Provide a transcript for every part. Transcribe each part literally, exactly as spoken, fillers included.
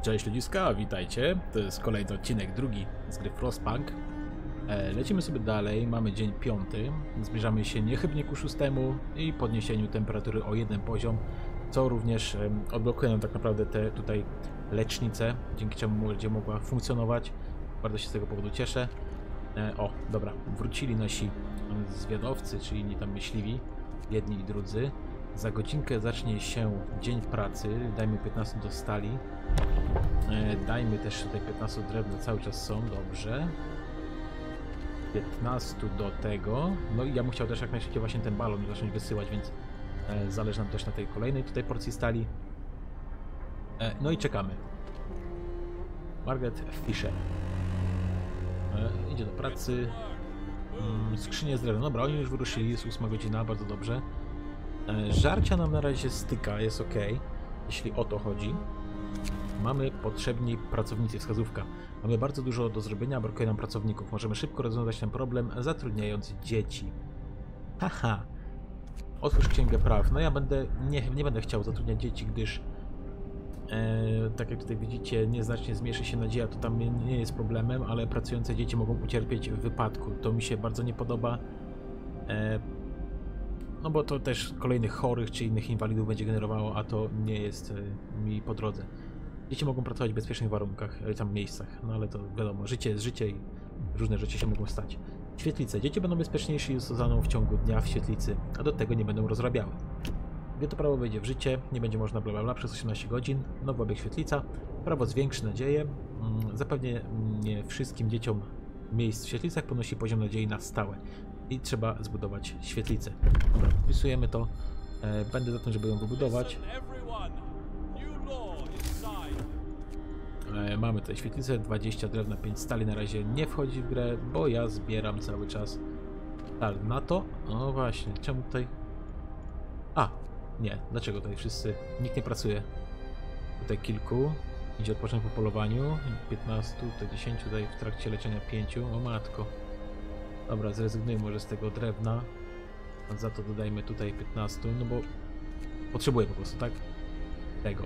Cześć ludziska, witajcie. To jest kolejny odcinek, drugi z gry Frostpunk. E, lecimy sobie dalej, mamy dzień piąty. Zbliżamy się niechybnie ku szóstemu i podniesieniu temperatury o jeden poziom, co również e, odblokuje nam tak naprawdę te tutaj lecznice, dzięki czemu będzie mogła funkcjonować. Bardzo się z tego powodu cieszę. E, o, dobra, wrócili nasi zwiadowcy, czyli inni tam myśliwi, jedni i drudzy. Za godzinkę zacznie się dzień pracy, dajmy piętnaście do stali. E, dajmy też tutaj piętnaście drewna, cały czas są, dobrze. piętnaście do tego. No i ja bym chciał też jak najszybciej właśnie ten balon zacząć wysyłać, więc e, zależy nam też na tej kolejnej tutaj porcji stali. E, no i czekamy. Margaret Fisher e, idzie do pracy. Mm, skrzynie z drewna, dobra, oni już wyruszyli, jest ósma godzina, bardzo dobrze. E, żarcia nam na razie styka, jest ok, jeśli o to chodzi. Mamy potrzebni pracownicy, wskazówka. Mamy bardzo dużo do zrobienia, brakuje nam pracowników. Możemy szybko rozwiązać ten problem, zatrudniając dzieci. Haha. Otwórz księgę praw. No ja będę, nie, nie będę chciał zatrudniać dzieci, gdyż e, tak jak tutaj widzicie, nieznacznie zmniejszy się nadzieja, to tam nie, nie jest problemem, ale pracujące dzieci mogą ucierpieć w wypadku. To mi się bardzo nie podoba. E, no bo to też kolejnych chorych czy innych inwalidów będzie generowało, a to nie jest e, mi po drodze. Dzieci mogą pracować w bezpiecznych warunkach, tam miejscach, no ale to wiadomo, życie jest życie i różne rzeczy się mogą stać. Świetlice. Dzieci będą bezpieczniejsi z zostaną w ciągu dnia w świetlicy, a do tego nie będą rozrabiały. Gdy to prawo wejdzie w życie, nie będzie można bla bla bla przez osiemnaście godzin, nowy obieg świetlica, prawo zwiększy nadzieję, zapewnie nie wszystkim dzieciom miejsc w świetlicach podnosi poziom nadziei na stałe i trzeba zbudować świetlicę. Dobra, wpisujemy to, będę za tym, żeby ją wybudować. Mamy tutaj świetlicę, dwadzieścia drewna, pięć stali na razie nie wchodzi w grę, bo ja zbieram cały czas stal na to. No właśnie, czemu tutaj... A, nie, dlaczego tutaj wszyscy... Nikt nie pracuje. Tutaj kilku. Idzie odpocząć po polowaniu. piętnaście, tutaj dziesięć, tutaj w trakcie leczenia pięć. O matko. Dobra, zrezygnujmy może z tego drewna. A za to dodajmy tutaj piętnaście, no bo... Potrzebuję po prostu, tak? Tego.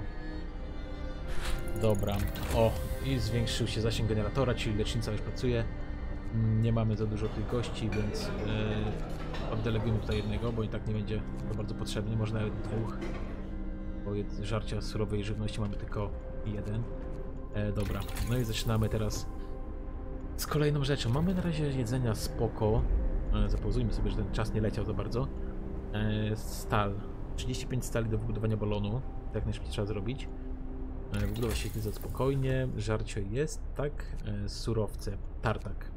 Dobra, o i zwiększył się zasięg generatora, czyli lecznica już pracuje. Nie mamy za dużo tych gości, więc yy, oddelegujemy tutaj jednego, bo i tak nie będzie to bardzo potrzebny, może nawet dwóch. Bo jed żarcia surowej żywności mamy tylko jeden. E, dobra, no i zaczynamy teraz z kolejną rzeczą. Mamy na razie jedzenia spoko. E, zapauzujmy sobie, że ten czas nie leciał za bardzo. E, stal. trzydzieści pięć stali do wybudowania balonu. Tak najszybciej trzeba zrobić. Wybudować świetlicę spokojnie, żarcie jest, tak, e, surowce, tartak.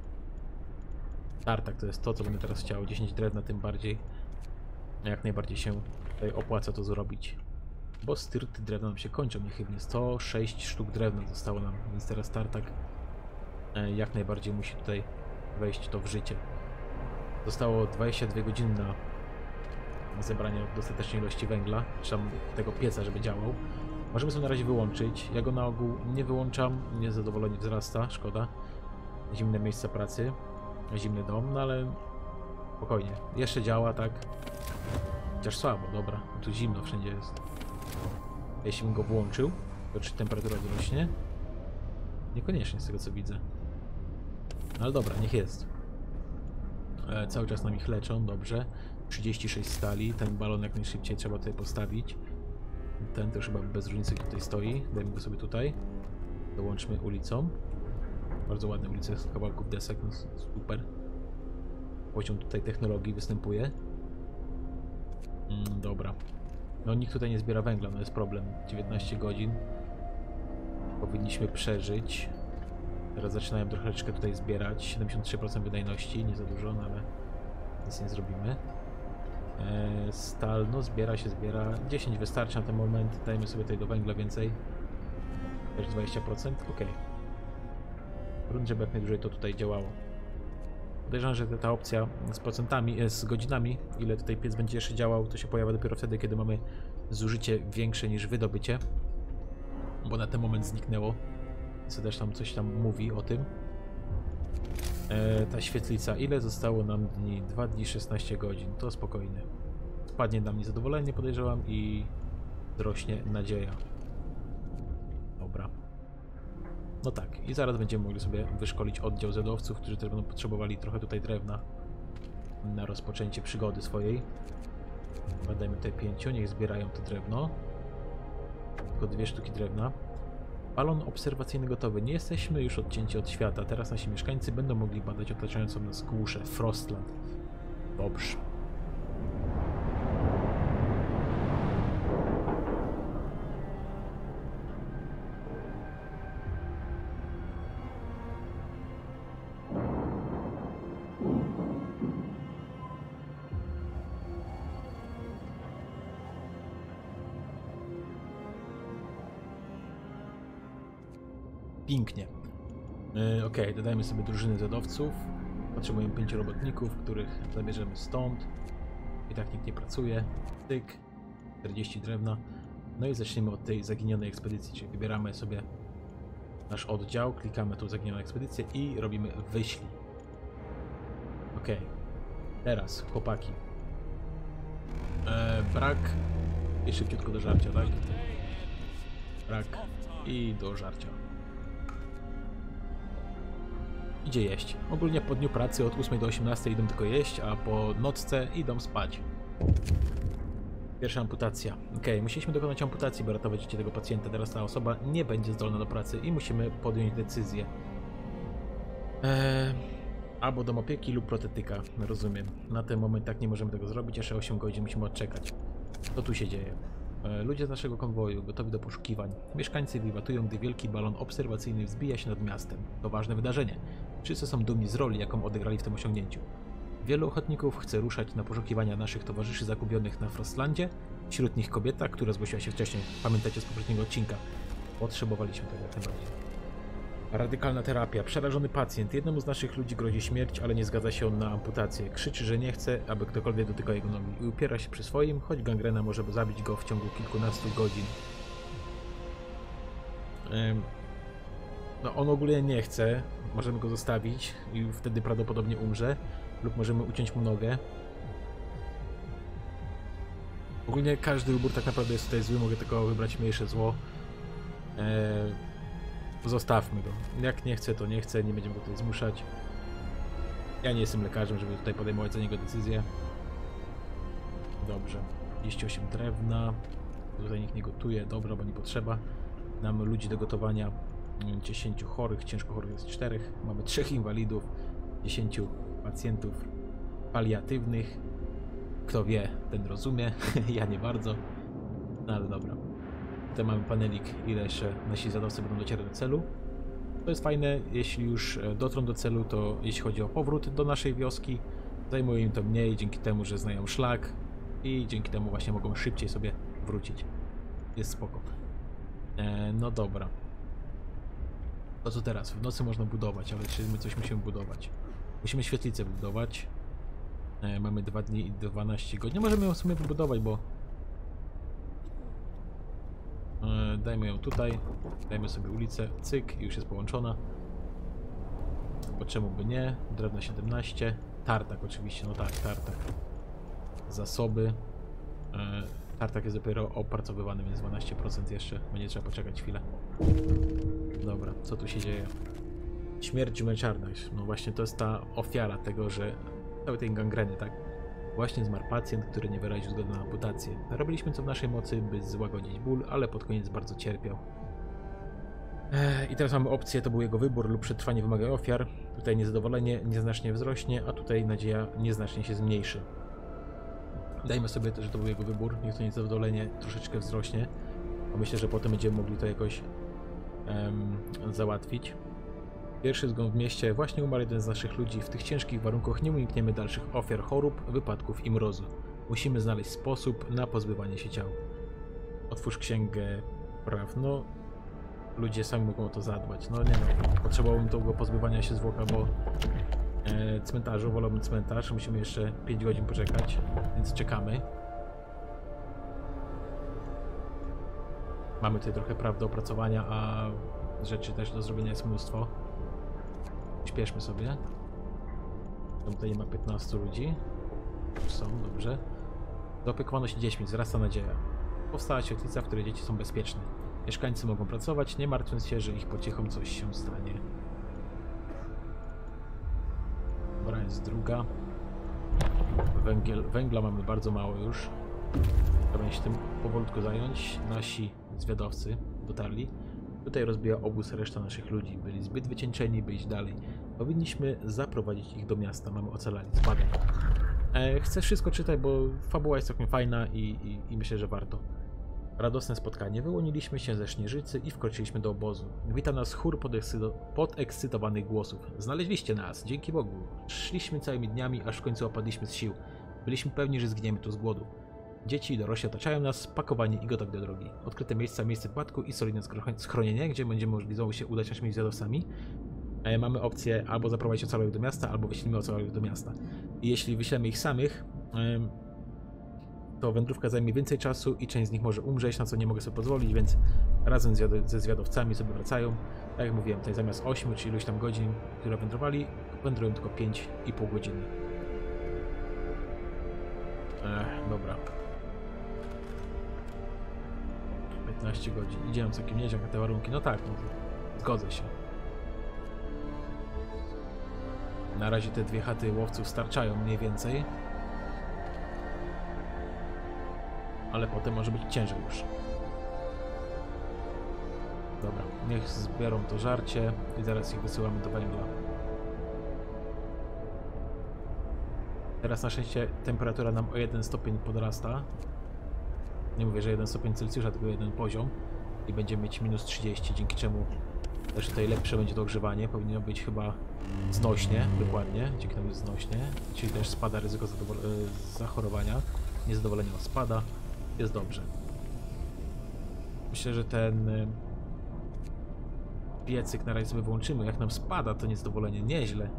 Tartak to jest to, co będę teraz chciał, dziesięć drewna tym bardziej, jak najbardziej się tutaj opłaca to zrobić. Bo styrty drewna nam się kończą niechybnie, sto sześć sztuk drewna zostało nam, więc teraz tartak e, jak najbardziej musi tutaj wejść to w życie. Zostało dwadzieścia dwie godziny na zebranie dostatecznej ilości węgla, czy tam tego pieca, żeby działał. Możemy sobie na razie wyłączyć. Ja go na ogół nie wyłączam. Niezadowolenie wzrasta, szkoda. Zimne miejsca pracy. Zimny dom, no ale spokojnie. Jeszcze działa, tak? Chociaż słabo, dobra. Tu zimno wszędzie jest. Jeśli bym go włączył, to czy temperatura wzrośnie? Niekoniecznie z tego co widzę. No ale dobra, niech jest. E, cały czas nam ich leczą, dobrze. trzydzieści sześć stali. Ten balon jak najszybciej trzeba tutaj postawić. Ten też chyba bez różnicy tutaj stoi. Dajmy go sobie tutaj. Dołączmy ulicą. Bardzo ładne ulice z kawałków desek. No super. Poziom tutaj technologii występuje. Mm, dobra. No nikt tutaj nie zbiera węgla, no jest problem. dziewiętnaście godzin. Powinniśmy przeżyć. Teraz zaczynają troszeczkę tutaj zbierać. siedemdziesiąt trzy procent wydajności. Nie za dużo, no ale nic nie zrobimy. Stal, no zbiera się, zbiera. dziesięć wystarczy na ten moment. Dajmy sobie tutaj do węgla więcej. Też dwadzieścia procent, ok. Grunt, żeby jak najdłużej to tutaj działało. Podejrzewam, że ta opcja z procentami, z godzinami, ile tutaj piec będzie jeszcze działał, to się pojawia dopiero wtedy, kiedy mamy zużycie większe niż wydobycie. Bo na ten moment zniknęło. Co też tam coś tam mówi o tym. E, ta świetlica. Ile zostało nam dni? dwa dni, szesnaście godzin. To spokojnie. Spadnie nam niezadowolenie, podejrzewam, i wzrośnie nadzieja. Dobra. No tak, i zaraz będziemy mogli sobie wyszkolić oddział zjadowców, którzy też będą potrzebowali trochę tutaj drewna na rozpoczęcie przygody swojej. Dajmy tutaj pięciu, niech zbierają to drewno. Tylko dwie sztuki drewna. Balon obserwacyjny gotowy. Nie jesteśmy już odcięci od świata. Teraz nasi mieszkańcy będą mogli badać otaczającą nas głuszę, Frostland. Dobrze. Pięknie. Yy, ok, dodajmy sobie drużyny zjadowców. Potrzebujemy pięciu robotników, których zabierzemy stąd. I tak nikt nie pracuje. Tyk. czterdzieści drewna. No i zaczniemy od tej zaginionej ekspedycji, czyli wybieramy sobie nasz oddział, klikamy tu zaginioną ekspedycję i robimy wyślij. Ok. Teraz, chłopaki. Yy, brak i szybciutko do żarcia, tak? Brak i do żarcia. Idzie jeść. Ogólnie po dniu pracy od ósmej do osiemnastej idą tylko jeść, a po nocce idą spać. Pierwsza amputacja. Ok, musieliśmy dokonać amputacji, by ratować życie tego pacjenta. Teraz ta osoba nie będzie zdolna do pracy i musimy podjąć decyzję. Eee, albo dom opieki lub protetyka. Rozumiem. Na ten moment tak nie możemy tego zrobić, jeszcze osiem godzin musimy odczekać. Co tu się dzieje? Eee, ludzie z naszego konwoju, gotowi do poszukiwań. Mieszkańcy wiwatują, gdy wielki balon obserwacyjny wzbija się nad miastem. To ważne wydarzenie. Wszyscy są dumni z roli, jaką odegrali w tym osiągnięciu. Wielu ochotników chce ruszać na poszukiwania naszych towarzyszy zagubionych na Frostlandzie. Wśród nich kobieta, która zgłosiła się wcześniej. Pamiętacie z poprzedniego odcinka? Potrzebowaliśmy tego jak najbardziej. Radykalna terapia. Przerażony pacjent. Jednemu z naszych ludzi grozi śmierć, ale nie zgadza się on na amputację. Krzyczy, że nie chce, aby ktokolwiek dotykał jego nogi. I upiera się przy swoim, choć gangrena może zabić go w ciągu kilkunastu godzin. Ym... No on ogólnie nie chce. Możemy go zostawić i wtedy prawdopodobnie umrze. Lub możemy uciąć mu nogę. Ogólnie każdy wybór tak naprawdę jest tutaj zły. Mogę tylko wybrać mniejsze zło. Eee, zostawmy go. Jak nie chce, to nie chce. Nie będziemy go tutaj zmuszać. Ja nie jestem lekarzem, żeby tutaj podejmować za niego decyzję. Dobrze. trzydzieści osiem drewna. Tutaj nikt nie gotuje. Dobra, bo nie potrzeba. Mamy ludzi do gotowania. dziesięciu chorych. Ciężko chorych jest czterech. Mamy trzech inwalidów. dziesięciu pacjentów paliatywnych. Kto wie, ten rozumie. Ja nie bardzo. No ale dobra. Tutaj mamy panelik, ile jeszcze nasi zadawcy będą docierać do celu. To jest fajne, jeśli już dotrą do celu, to jeśli chodzi o powrót do naszej wioski, zajmuje im to mniej, dzięki temu, że znają szlak i dzięki temu właśnie mogą szybciej sobie wrócić. Jest spoko. E, no dobra. To co teraz? W nocy można budować, ale czy my coś musimy budować? Musimy świetlicę wybudować. E, mamy dwa dni i dwanaście godzin. Możemy ją w sumie wybudować, bo... E, dajmy ją tutaj. Dajmy sobie ulicę. Cyk, już jest połączona. Bo czemu by nie? Drewno siedemnaście. Tartak oczywiście, no tak, tartak. Zasoby. E, tartak jest dopiero opracowywany, więc dwanaście procent jeszcze. Będzie trzeba poczekać chwilę. Dobra, co tu się dzieje? Śmierć męczarna. No właśnie to jest ta ofiara tego, że całej tej gangreny, tak? Właśnie zmarł pacjent, który nie wyraził zgody na amputację. Robiliśmy co w naszej mocy, by złagodzić ból, ale pod koniec bardzo cierpiał. Ech, I teraz mamy opcję, to był jego wybór lub przetrwanie wymaga ofiar. Tutaj niezadowolenie nieznacznie wzrośnie, a tutaj nadzieja nieznacznie się zmniejszy. Dajmy sobie też, że to był jego wybór, niech to niezadowolenie troszeczkę wzrośnie. A myślę, że potem będziemy mogli to jakoś um, załatwić. Pierwszy zgon w mieście. Właśnie umarł jeden z naszych ludzi. W tych ciężkich warunkach nie unikniemy dalszych ofiar chorób, wypadków i mrozu. Musimy znaleźć sposób na pozbywanie się ciał. Otwórz księgę praw. No, ludzie sami mogą o to zadbać. No nie no, potrzebowałbym tego pozbywania się zwłoka, bo e, cmentarzu, wolałbym cmentarz. Musimy jeszcze pięć godzin poczekać, więc czekamy. Mamy tutaj trochę praw do opracowania, a rzeczy też do zrobienia jest mnóstwo. Śpieszmy sobie. Tutaj nie ma piętnastu ludzi. Już są, dobrze. Zaopiekowano się dziećmi, wzrasta nadzieja. Powstała świetlica, w której dzieci są bezpieczne. Mieszkańcy mogą pracować, nie martwiąc się, że ich pociechą coś się stanie. Dobra, jest druga. Węgiel, węgla mamy bardzo mało już. Trzeba się tym powolutku zająć. Nasi zwiadowcy dotarli. Tutaj rozbija obóz reszta naszych ludzi. Byli zbyt wycieńczeni, by iść dalej. Powinniśmy zaprowadzić ich do miasta. Mamy ocalali. Spadaj. E, chcę wszystko czytać, bo fabuła jest całkiem fajna i, i, i myślę, że warto. Radosne spotkanie. Wyłoniliśmy się ze Śnieżycy i wkroczyliśmy do obozu. Wita nas chór podekscyto podekscytowanych głosów. Znaleźliście nas, dzięki Bogu. Szliśmy całymi dniami, aż w końcu opadliśmy z sił. Byliśmy pewni, że zginiemy tu z głodu. Dzieci i dorośli otaczają nas, pakowani i gotowi do drogi. Odkryte miejsca, miejsce wypadku i solidne schronienie, gdzie będzie możliwe się udać naszymi zwiadowcami. E, mamy opcję albo zaprowadzić ocalałych do miasta, albo wyślimy ocalałych do miasta. I jeśli wyślemy ich samych, e, to wędrówka zajmie więcej czasu i część z nich może umrzeć, na co nie mogę sobie pozwolić, więc razem ze zwiadowcami sobie wracają. Tak jak mówiłem, tutaj zamiast ośmiu czy iluś tam godzin, które wędrowali, wędrują tylko pięć i pół godziny. Ech, dobra. piętnaście godzin. Idzie nam całkiem nieźle na te warunki. No tak, no zgodzę się. Na razie te dwie chaty łowców starczają mniej więcej. Ale potem może być ciężej już. Dobra, niech zbiorą to żarcie i zaraz ich wysyłamy do węgla. Teraz na szczęście temperatura nam o jeden stopień podrasta. Nie mówię, że jeden stopień Celsjusza, tylko jeden poziom. I będziemy mieć minus trzydzieści, dzięki czemu też tutaj lepsze będzie to ogrzewanie. Powinno być chyba znośnie, dokładnie. Dzięki temu jest znośnie. Czyli też spada ryzyko zachorowania. Niezadowolenie spada. Jest dobrze. Myślę, że ten piecyk na razie sobie wyłączymy. Jak nam spada to niezadowolenie nieźle.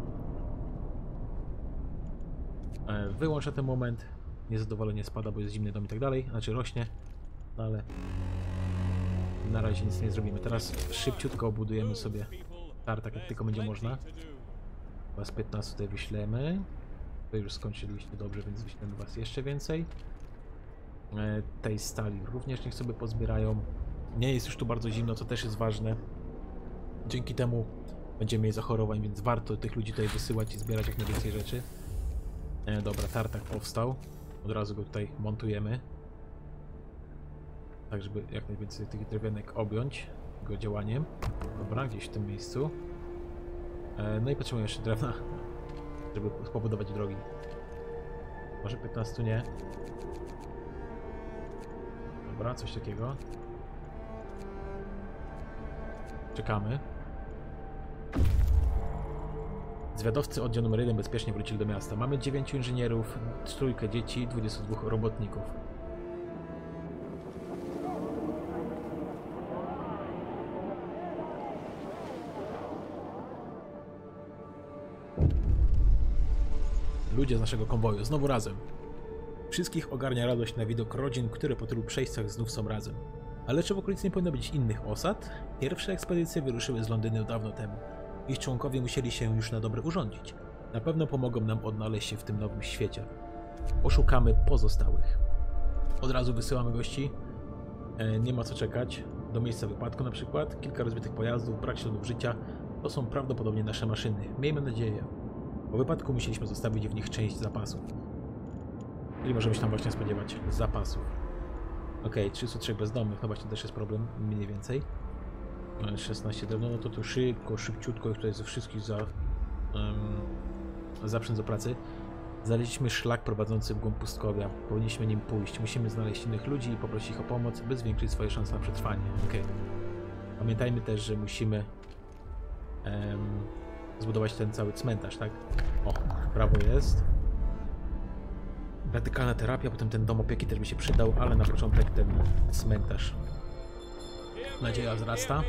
Wyłączę ten moment. Niezadowolenie spada, bo jest zimny dom i tak dalej. Znaczy rośnie. No ale na razie nic nie zrobimy. Teraz szybciutko obudujemy sobie tartak, jak tylko będzie można. Was piętnaście tutaj wyślemy. Wy już skończyliście dobrze, więc wyślemy was jeszcze więcej. Tej stali również niech sobie pozbierają. Nie jest już tu bardzo zimno, co też jest ważne. Dzięki temu będziemy mieli zachorowań, więc warto tych ludzi tutaj wysyłać i zbierać jak najwięcej rzeczy. E, dobra, tartak powstał. Od razu go tutaj montujemy. Tak, żeby jak najwięcej tych drewienek objąć jego działaniem. Dobra, gdzieś w tym miejscu. E, no i potrzebujemy jeszcze drewna, żeby pobudować drogi. Może piętnaście nie. Dobra, coś takiego. Czekamy. Zwiadowcy oddział numer jeden bezpiecznie wrócili do miasta. Mamy dziewięciu inżynierów, trójkę dzieci, dwudziestu dwóch robotników. Ludzie z naszego konwoju, znowu razem. Wszystkich ogarnia radość na widok rodzin, które po tylu przejściach znów są razem. Ale czy w okolicy nie powinno być innych osad? Pierwsze ekspedycje wyruszyły z Londynu dawno temu. Ich członkowie musieli się już na dobre urządzić. Na pewno pomogą nam odnaleźć się w tym nowym świecie. Poszukamy pozostałych. Od razu wysyłamy gości. E, nie ma co czekać. Do miejsca wypadku na przykład. Kilka rozbitych pojazdów, brak śladów życia. To są prawdopodobnie nasze maszyny. Miejmy nadzieję. Po wypadku musieliśmy zostawić w nich część zapasów. Czyli możemy się tam właśnie spodziewać zapasów. Ok, trzysta trzy bezdomnych, no właśnie też jest problem, mniej więcej. szesnaście drewno, no to tu szybko, szybciutko ich tutaj ze wszystkich za, um, zaprzęt do pracy. Znaleźliśmy szlak prowadzący w głąb pustkowia. Powinniśmy nim pójść. Musimy znaleźć innych ludzi i poprosić ich o pomoc, by zwiększyć swoje szanse na przetrwanie. Ok. Pamiętajmy też, że musimy um, zbudować ten cały cmentarz, tak? O, prawo jest. Radykalna terapia, potem ten dom opieki też by się przydał, ale na początek ten cmentarz. Nadzieja wzrasta.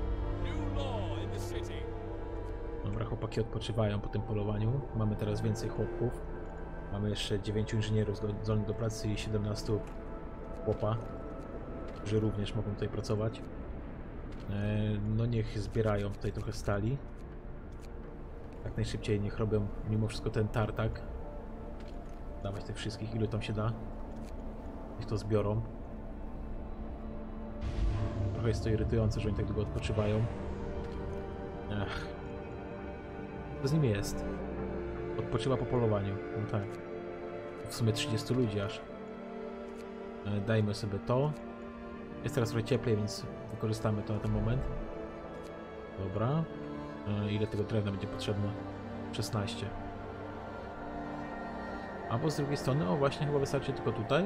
Dobra, chłopaki odpoczywają po tym polowaniu. Mamy teraz więcej chłopków. Mamy jeszcze dziewięciu inżynierów zdolnych do pracy i siedemnastu chłopa, którzy również mogą tutaj pracować. No niech zbierają tutaj trochę stali. Jak najszybciej niech robią mimo wszystko ten tartak. Dawać tych wszystkich, ilu tam się da. Niech to zbiorą. Trochę jest to irytujące, że oni tak długo odpoczywają. Ech. Co z nimi jest? Odpoczywa po polowaniu. No tak. W sumie trzydziestu ludzi aż. E, dajmy sobie to. Jest teraz trochę cieplej, więc wykorzystamy to na ten moment. Dobra. E, ile tego drewna będzie potrzebne? szesnaście. Albo z drugiej strony, o właśnie, chyba wystarczy tylko tutaj.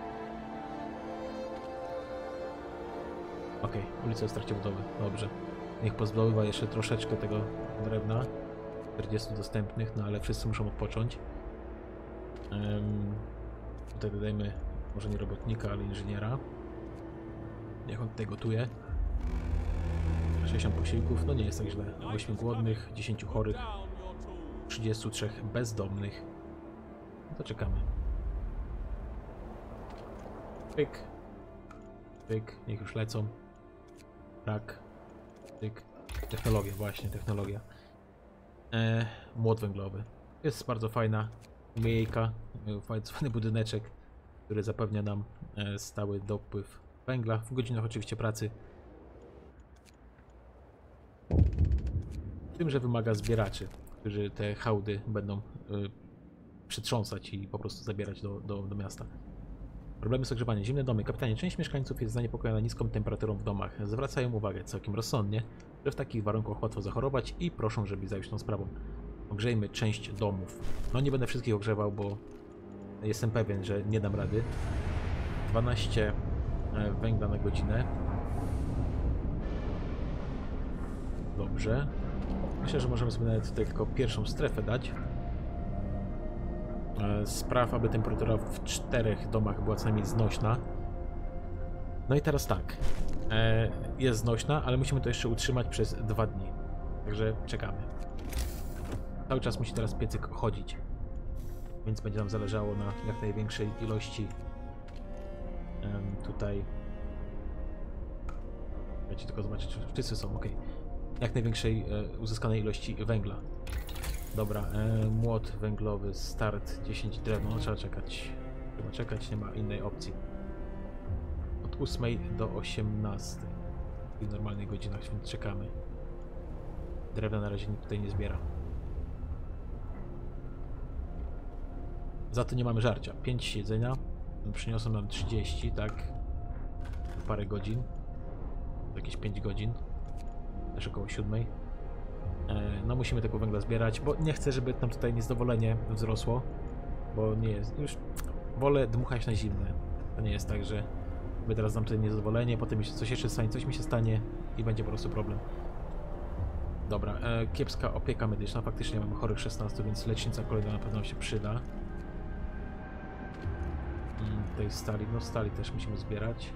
Okej, okay, ulica jest w trakcie budowy. Dobrze. Niech pozdobywa jeszcze troszeczkę tego drewna. czterdziestu dostępnych, no ale wszyscy muszą odpocząć. Um, tutaj dodajmy może nie robotnika, ale inżyniera. Niech on tutaj gotuje. sześćdziesiąt posiłków, no nie jest tak źle. ośmiu głodnych, dziesięciu chorych, trzydziestu trzech bezdomnych. No to czekamy. Pyk. Pyk, niech już lecą. Tak. Pyk. Technologia, właśnie, technologia. E, młot węglowy. Jest bardzo fajna umiejka, fajny budyneczek, który zapewnia nam e, stały dopływ węgla w godzinach oczywiście pracy. Z tym, że wymaga zbieraczy, którzy te hałdy będą y, przytrząsać i po prostu zabierać do, do, do miasta. Problemy z ogrzewaniem. Zimne domy. Kapitanie, część mieszkańców jest zaniepokojona niską temperaturą w domach. Zwracają uwagę całkiem rozsądnie, że w takich warunkach łatwo zachorować i proszą, żeby zająć tą sprawą. Ogrzejmy część domów. No nie będę wszystkich ogrzewał, bo jestem pewien, że nie dam rady. dwanaście węgla na godzinę. Dobrze. Myślę, że możemy sobie nawet tutaj tylko pierwszą strefę dać. Spraw, aby temperatura w czterech domach była co najmniej znośna. No i teraz tak. Jest znośna, ale musimy to jeszcze utrzymać przez dwa dni. Także czekamy. Cały czas musi teraz piecyk chodzić. Więc będzie nam zależało na jak największej ilości tutaj. Dajcie tylko zobaczyć, czy wszyscy są ok. Jak największej e, uzyskanej ilości węgla. Dobra, e, młot węglowy, start dziesięć drewno, no, trzeba czekać. Trzeba czekać, nie ma innej opcji. Od ósmej do osiemnastej. W normalnych godzinach, więc czekamy. Drewna na razie nikt tutaj nie zbiera. Za to nie mamy żarcia. pięć jedzenia. Przyniosą nam trzydzieści, tak? Parę godzin. Jakieś pięć godzin. Też około siódmej. No musimy tego węgla zbierać, bo nie chcę, żeby nam tutaj niezadowolenie wzrosło. Bo nie jest... Już wolę dmuchać na zimne. To nie jest tak, że my teraz dam tutaj niezadowolenie, potem jeszcze coś jeszcze stanie, coś mi się stanie i będzie po prostu problem. Dobra, e, kiepska opieka medyczna. Faktycznie mamy chorych szesnastu, więc lecznica kolejna na pewno się przyda. Mm, tutaj stali, no stali też musimy zbierać.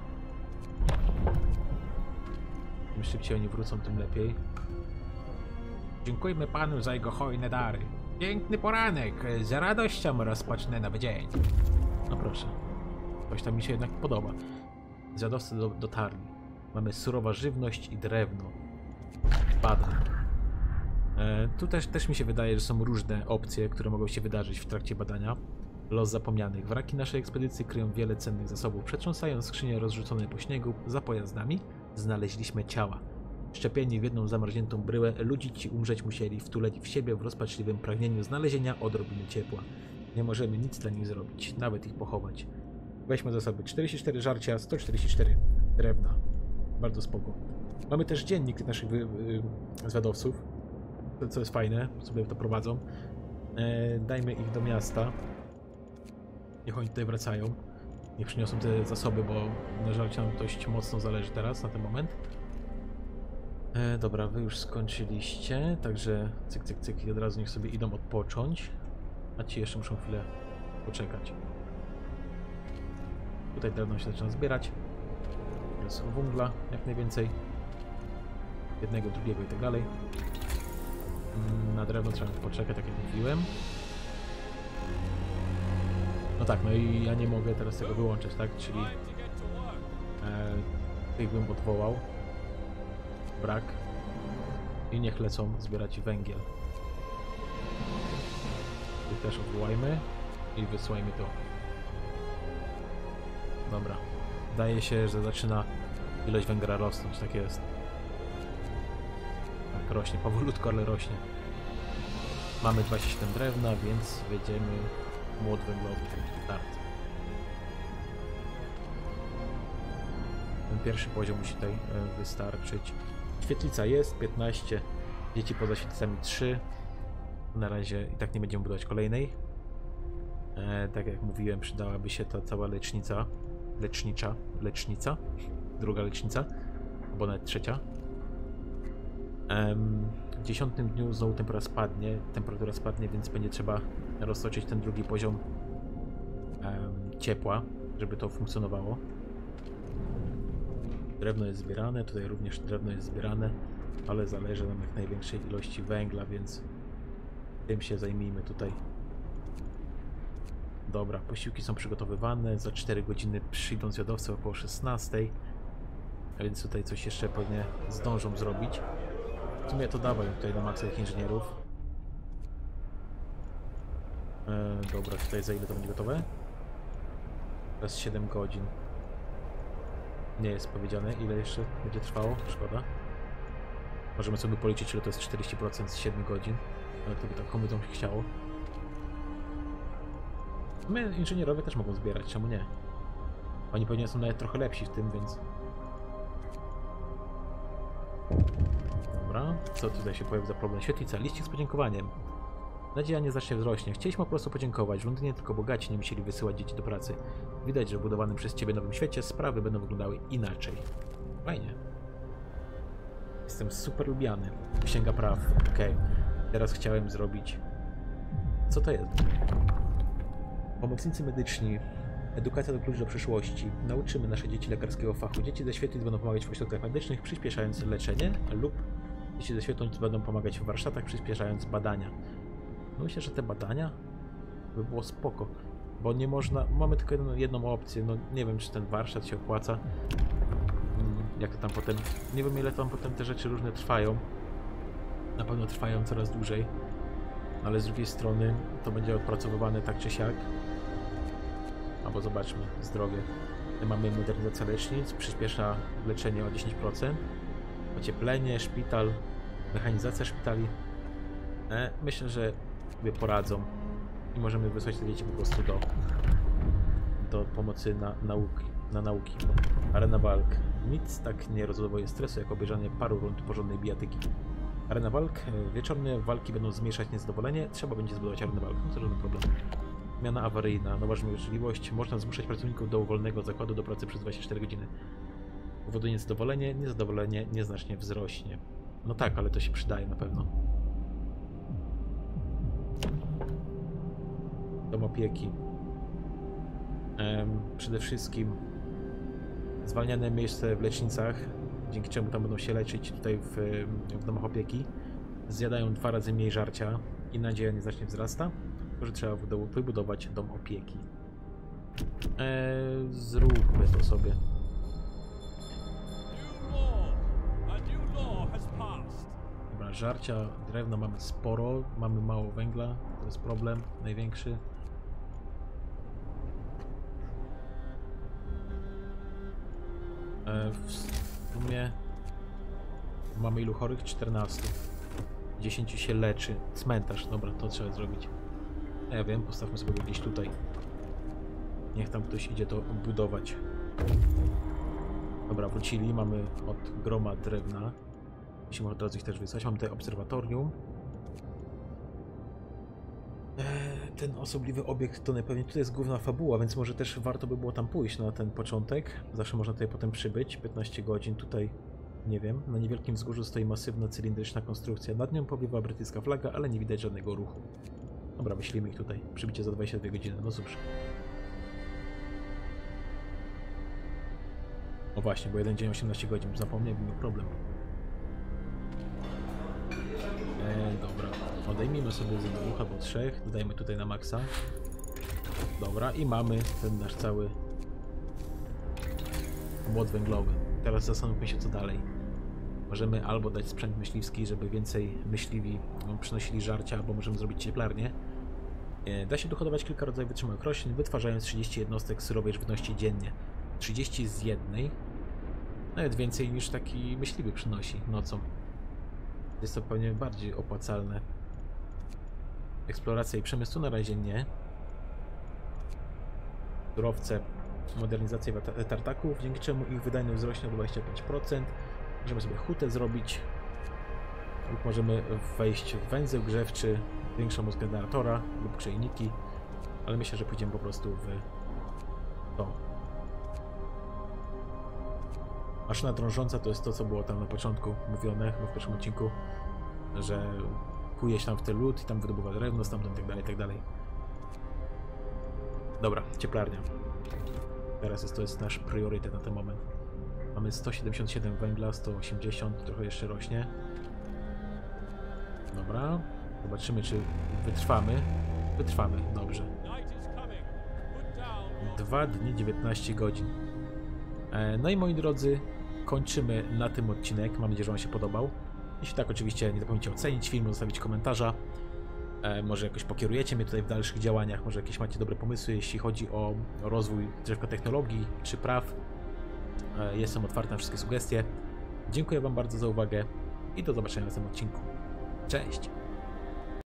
Im szybciej oni wrócą, tym lepiej. Dziękujmy panu za jego hojne dary. Piękny poranek, z radością rozpocznę nowy dzień. No proszę. Coś tam mi się jednak podoba. Zjadowcy do, dotarli. Mamy surowa żywność i drewno. Badań. E, tu też, też mi się wydaje, że są różne opcje, które mogą się wydarzyć w trakcie badania. Los zapomnianych. Wraki naszej ekspedycji kryją wiele cennych zasobów. Przetrząsając skrzynie rozrzucone po śniegu za pojazdami, znaleźliśmy ciała. Szczepieni w jedną zamarzniętą bryłę, ludzie ci umrzeć musieli, wtuleni w siebie w rozpaczliwym pragnieniu znalezienia odrobiny ciepła. Nie możemy nic dla nich zrobić, nawet ich pochować. Weźmy za sobie czterdzieści cztery żarcia, sto czterdzieści cztery drewna. Bardzo spoko. Mamy też dziennik naszych wy, wy, zwiadowców, co jest fajne, sobie to prowadzą. E, dajmy ich do miasta. Niech oni tutaj wracają. Niech przyniosą te zasoby, bo na żarcie nam dość mocno zależy teraz, na ten moment. E, dobra, wy już skończyliście, także cyk, cyk, cyk i od razu niech sobie idą odpocząć. A ci jeszcze muszą chwilę poczekać. Tutaj drewno się zaczyna zbierać. Jest węgla jak najwięcej. Jednego, drugiego i tak dalej. Na drewno trzeba poczekać, tak jak mówiłem. No tak, no i ja nie mogę teraz tego wyłączyć, tak? Czyli e, tych bym odwołał. Brak. I niech lecą zbierać węgiel. Tych też odwołajmy i wysyłajmy to. Dobra. Wydaje się, że zaczyna ilość węgla rosnąć, tak jest. Tak, rośnie, powolutku, ale rośnie. Mamy dwadzieścia siedem drewna, więc wjedziemy młot węglowy. Start. Ten pierwszy poziom musi tutaj wystarczyć. Świetlica jest, piętnaście. Dzieci poza świetlicami trzy. Na razie i tak nie będziemy budować kolejnej. E, tak jak mówiłem, przydałaby się ta cała lecznica. Lecznicza. Lecznica. Druga lecznica. Albo nawet trzecia. Um, w dziesiątym dniu znowu temperatura spadnie, temperatura spadnie, więc będzie trzeba roztoczyć ten drugi poziom um, ciepła, żeby to funkcjonowało. Drewno jest zbierane, tutaj również drewno jest zbierane, ale zależy nam jak największej ilości węgla, więc tym się zajmijmy tutaj. Dobra, posiłki są przygotowywane, za cztery godziny przyjdą zwiadowcy około szesnastej, a więc tutaj coś jeszcze pewnie zdążą zrobić. W sumie to dawaj tutaj na maksa ich inżynierów. E, dobra, tutaj za ile to będzie gotowe? Teraz siedem godzin. Nie jest powiedziane, ile jeszcze będzie trwało, szkoda. Możemy sobie policzyć, ile to jest czterdzieści procent z siedmiu godzin. Ale to by tak komu to się chciało. My, inżynierowie, też mogą zbierać, czemu nie? Oni pewnie są nawet trochę lepsi w tym, więc... Dobra, co tutaj się pojawi za problem? Świetlica, liścik z podziękowaniem. Nadzieja nieznacznie wzrośnie. Chcieliśmy po prostu podziękować. W Londynie tylko bogaci nie musieli wysyłać dzieci do pracy. Widać, że w budowanym przez Ciebie nowym świecie sprawy będą wyglądały inaczej. Fajnie. Jestem super lubiany. Księga praw. Okej. Okay. Teraz chciałem zrobić... Co to jest? Pomocnicy medyczni. Edukacja to klucz do przyszłości. Nauczymy nasze dzieci lekarskiego fachu. Dzieci ze świetlic będą pomagać w ośrodkach medycznych, przyspieszając leczenie, lub dzieci ze świetlic będą pomagać w warsztatach, przyspieszając badania. No myślę, że te badania by było spoko, bo nie można... Mamy tylko jedną, jedną opcję, no nie wiem, czy ten warsztat się opłaca. Jak to tam potem... Nie wiem, ile tam potem te rzeczy różne trwają. Na pewno trwają coraz dłużej. Ale z drugiej strony to będzie odpracowywane tak czy siak. Albo zobaczmy, zdrowie. Mamy modernizację lecznic, przyspiesza leczenie o dziesięć procent. Ocieplenie, szpital, mechanizacja szpitali. E, myślę, że sobie poradzą i możemy wysłać te dzieci po prostu do, do pomocy na nauki, na nauki. Arena walk. Nic tak nie rozładowuje stresu, jak obejrzenie paru rund porządnej bijatyki. Arena walk. Wieczorne walki będą zmniejszać niezadowolenie. Trzeba będzie zbudować arenę walk. No to żaden problem. Zmiana awaryjna. Nowa możliwość. Można zmuszać pracowników do wolnego zakładu do pracy przez dwadzieścia cztery godziny. Powoduje niezadowolenie. Niezadowolenie nieznacznie wzrośnie. No tak, ale to się przydaje na pewno. Dom opieki. Ehm, przede wszystkim zwalniane miejsce w lecznicach, dzięki czemu tam będą się leczyć tutaj w, w domach opieki. Zjadają dwa razy mniej żarcia i nadzieja nieznacznie wzrasta, tylko że trzeba wybudować dom opieki. Eee, zróbmy to sobie. Dobra, żarcia, drewna mamy sporo, mamy mało węgla, to jest problem największy. W sumie mamy ilu chorych? czternaście. dziesięć się leczy. Cmentarz, dobra, to trzeba zrobić. Ja wiem, postawmy sobie gdzieś tutaj. Niech tam ktoś idzie to budować. Dobra, wrócili, mamy od groma drewna. Musimy od razu ich też wysłać. Mamy tutaj obserwatorium. Ten osobliwy obiekt to najpewniej tutaj jest główna fabuła, więc może też warto by było tam pójść na ten początek. Zawsze można tutaj potem przybyć. piętnaście godzin tutaj, nie wiem. Na niewielkim wzgórzu stoi masywna, cylindryczna konstrukcja. Nad nią powiewa brytyjska flaga, ale nie widać żadnego ruchu. Dobra, wyślijmy ich tutaj. Przybycie za dwadzieścia dwie godziny, no cóż. O właśnie, bo jeden dzień osiemnaście godzin. Zapomniałem, miał problem. Eee, dobra. Odejmijmy sobie z dwóch albo trzech, dodajmy tutaj na maksa. Dobra, i mamy ten nasz cały młot węglowy. Teraz zastanówmy się, co dalej. Możemy albo dać sprzęt myśliwski, żeby więcej myśliwi przynosili żarcia, albo możemy zrobić cieplarnię. Da się tu hodować kilka rodzajów wytrzymałych roślin, wytwarzając trzydzieści jednostek surowej żywności dziennie. trzydzieści z jednej. Nawet więcej niż taki myśliwy przynosi nocą. Jest to pewnie bardziej opłacalne. Eksploracja i przemysł tu na razie nie. Surowce, modernizacja tartaków, dzięki czemu ich wydajność wzrośnie o dwadzieścia pięć procent. Możemy sobie hutę zrobić. Lub możemy wejść w węzeł grzewczy, większą moc generatora lub grzejniki. Ale myślę, że pójdziemy po prostu w to. Maszyna drążąca to jest to, co było tam na początku mówione, chyba w pierwszym odcinku, że kuje się tam w ten lód i tam wydobywa drewno stamtąd i tak dalej, i tak dalej. Dobra, cieplarnia. Teraz jest to jest nasz priorytet na ten moment. Mamy sto siedemdziesiąt siedem węgla, sto osiemdziesiąt, trochę jeszcze rośnie. Dobra, zobaczymy, czy wytrwamy. Wytrwamy, dobrze. dwa dni, dziewiętnaście godzin. No i moi drodzy, kończymy na tym odcinek. Mam nadzieję, że Wam się podobał. Jeśli tak, oczywiście nie zapomnijcie ocenić film, zostawić komentarza. Może jakoś pokierujecie mnie tutaj w dalszych działaniach, może jakieś macie dobre pomysły, jeśli chodzi o rozwój drzewka technologii czy praw. Jestem otwarty na wszystkie sugestie. Dziękuję Wam bardzo za uwagę i do zobaczenia w następnym odcinku. Cześć!